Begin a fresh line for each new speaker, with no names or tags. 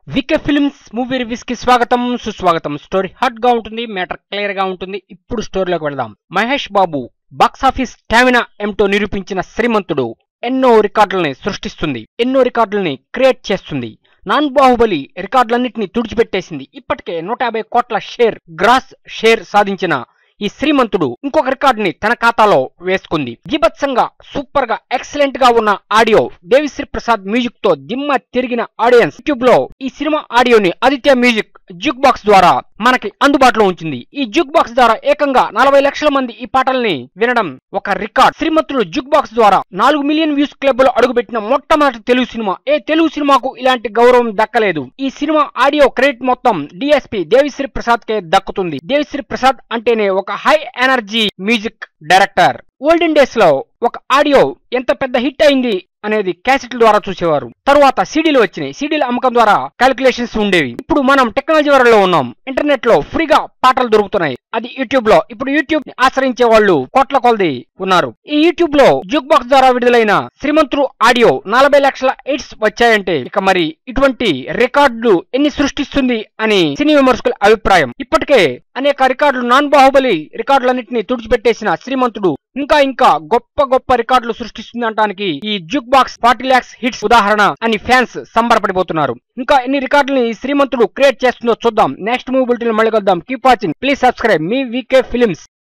VK films movie reviews కి స్వాగతం సుస్వాగతం. స్టోరీ హాట్ గా ఉంటుంది, మ్యాటర్ క్లియర్ గా ఉంటుంది. ఇప్పుడు స్టోరీలోకి వెళదాం. మహేష్ బాబు బాక్సాఫీస్ స్టామినా ఏమిటో నిరూపించిన శ్రీమంతుడు ఎన్నో రికార్డులని సృష్టిస్తుంది, ఎన్నో రికార్డులని క్రియేట్ చేస్తుంది. నాన్ బాహుబలి రికార్డులన్నింటినీ తుడిచిపెట్టేసింది. ఇప్పటికే 150 కోట్ల గ్రాస్ షేర్ సాధించిన ఈ శ్రీమంతుడు ఇంకొక రికార్డుని తన ఖాతాలో వేసుకుంది. బీభత్సంగా సూపర్ గా ఎక్సలెంట్ గా ఉన్న ఆడియో, దేవిశ్రీ ప్రసాద్ మ్యూజిక్ తో దిమ్మ తిరిగిన ఆడియన్స్ యూట్యూబ్ లో ఈ సినిమా ఆడియోని ఆదిత్య మ్యూజిక్ జూక్ బాక్స్ ద్వారా మనకి అందుబాటులో ఉంచింది. ఈ జూక్ బాక్స్ ద్వారా ఏకంగా 40 లక్షల మంది ఈ పాటల్ని వినడం ఒక రికార్డ్. శ్రీమంతుడు జూక్ బాక్స్ ద్వారా 4 మిలియన్ వ్యూస్ క్లబ్ లో అడుగుపెట్టిన మొట్టమొదటి తెలుగు సినిమా. ఏ తెలుగు సినిమాకు ఇలాంటి గౌరవం దక్కలేదు. ఈ సినిమా ఆడియో క్రెడిట్ మొత్తం డిఎస్పి దేవిశ్రీ ప్రసాద్ కే దక్కుతుంది. దేవిశ్రీ ప్రసాద్ అంటేనే ఒక high energy music director. Olden days లో ఒక ఆడియో ఎంత పెద్ద హిట్ అయింది అనేది క్యాసెట్ల ద్వారా చూసేవారు. తరువాత సీడీలు వచ్చినాయి. సీడీల అమ్మకం ద్వారా క్యాలిక్యులేషన్స్ ఉండేవి. ఇప్పుడు మనం టెక్నాలజీ వరలో ఉన్నాం. ఇంటర్నెట్ లో ఫ్రీగా పాటలు దొరుకుతున్నాయి, అది యూట్యూబ్ లో. ఇప్పుడు యూట్యూబ్ ఆశ్రయించే వాళ్ళు కోట్ల కొలది ఉన్నారు. ఈ యూట్యూబ్ లో జూక్ బాక్స్ ద్వారా విడుదలైన శ్రీమంతుడు ఆడియో 40 లక్షల హిట్స్ వచ్చాయంటే ఇక మరి ఇటువంటి రికార్డులు ఎన్ని సృష్టిస్తుంది అని సినీ విమర్శకుల అభిప్రాయం. ఇప్పటికే అనేక రికార్డులు, నాన్ బాహుబలి రికార్డులన్నింటినీ తుడిచిపెట్టేసిన శ్రీమంతుడు ఇంకా గొప్ప గొప్ప రికార్డులు సృష్టిస్తుంది అనడానికి ఈ జూక్ బాక్స్ 40 lakhs హిట్స్ ఉదాహరణ అని ఫ్యాన్స్ సంబరపడిపోతున్నారు. ఇంకా ఎన్ని రికార్డులని ఈ శ్రీమంతుడు క్రియేట్ చేస్తుందో చూద్దాం. నెక్స్ట్ మూవీ బులెటిన్ మళ్ళీ కలుద్దాం. కీప్ వాచింగ్, ప్లీజ్ సబ్స్క్రైబ్ మీ వికే ఫిల్మ్స్.